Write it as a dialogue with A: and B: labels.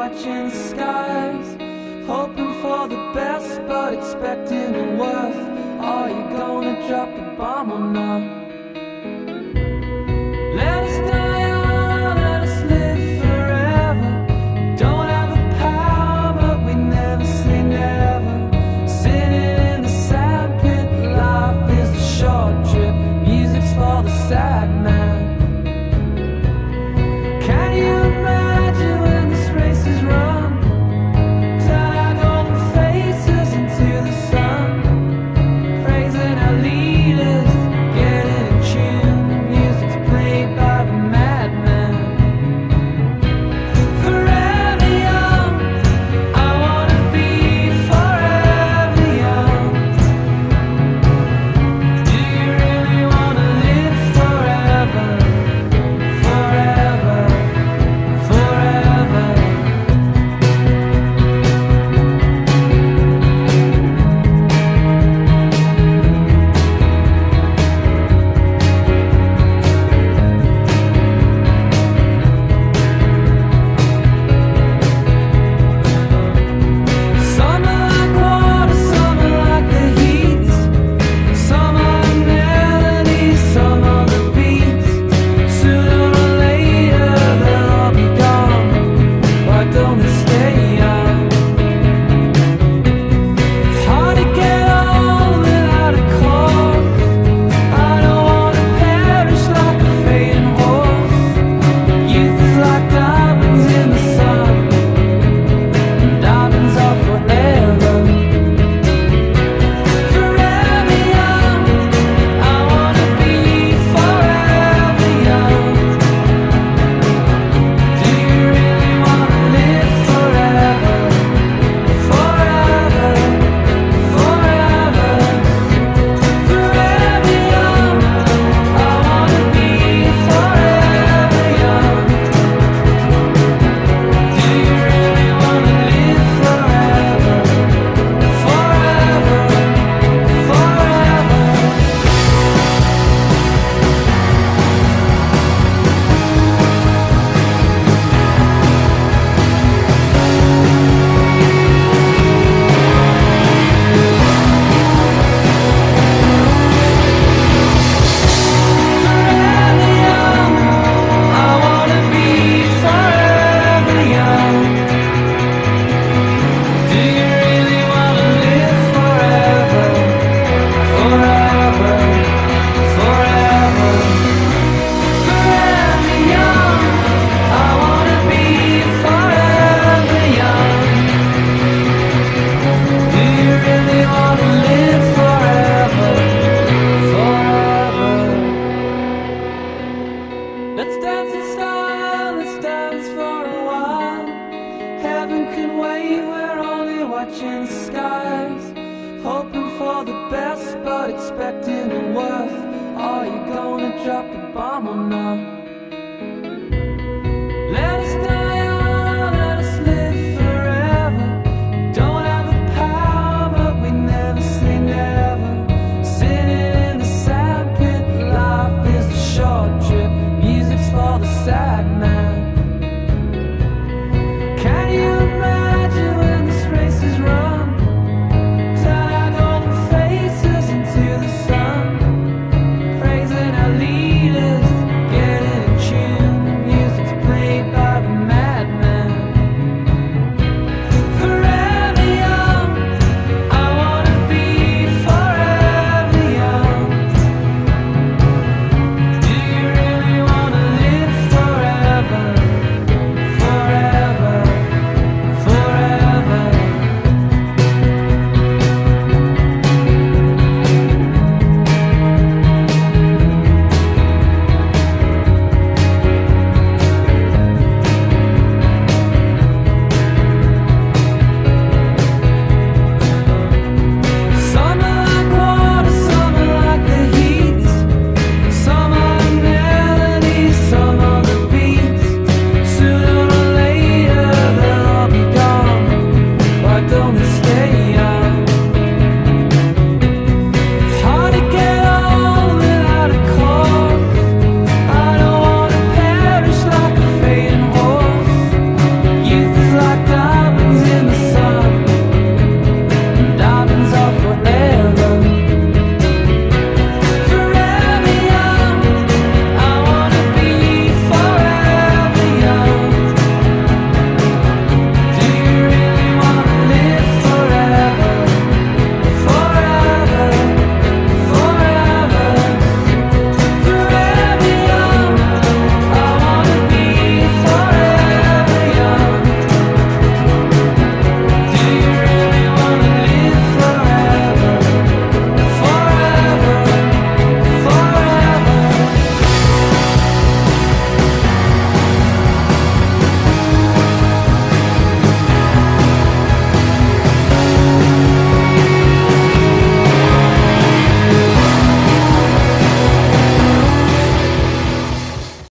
A: watching the skies, hoping for the best but expecting the worst. Are you gonna drop the bomb or not? Let us die young, let us live forever. Don't have the power but we never say never. Sitting in the sandpit, life is a short trip. Music's for the sad man. Can you imagine when this race is run? Turn our golden faces into the sun, praising our leaders, getting in tune. Music's played by the madman. Forever young, I wanna be forever young. Do you really wanna live forever? Forever, forever. Some are like water, some are like the heat. Some are the melodies, some are the beats. Sooner or later they'll all be gone. Why don't they stay young? It's hard to get on without a cause. I don't wanna perish like a fading horse. Youth is like diamonds in the sun, and diamonds are forever. Forever young, I wanna be forever young. Do you really wanna live forever? Forever, forever. Forever young, I wanna be forever young. Do you really wanna live forever? Forever, forever. Forever young, I wanna be forever young. Do you really wanna live forever? Forever, forever. Forever young, I wanna be forever young. Do you really wanna live forever? Forever. Let's dance in style, let's dance for a while. Heaven can wait, we're only watching the skies, hoping for the best but expecting the worst. Are you gonna drop the bomb or not?